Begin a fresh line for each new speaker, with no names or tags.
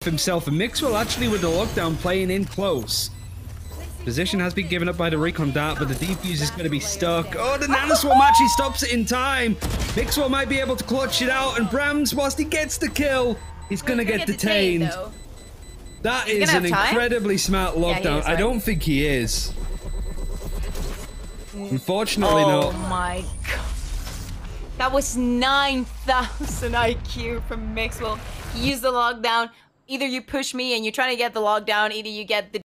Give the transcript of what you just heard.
himself, and m1xwell actually with the lockdown playing in close. Position has been given up by the recon dart, but the defuse is going to be stuck. Oh, the nanoswarm actually stops it in time. m1xwell might be able to clutch it out, and Brams, whilst he gets the kill, he's going to get detained. That is an incredibly smart lockdown.
Yeah, is, right?
I don't think he is. Unfortunately, no.
Oh my god. That was 9,000 IQ from m1xwell. He used the lockdown. Either you push me and you're trying to get the lockdown, either you get the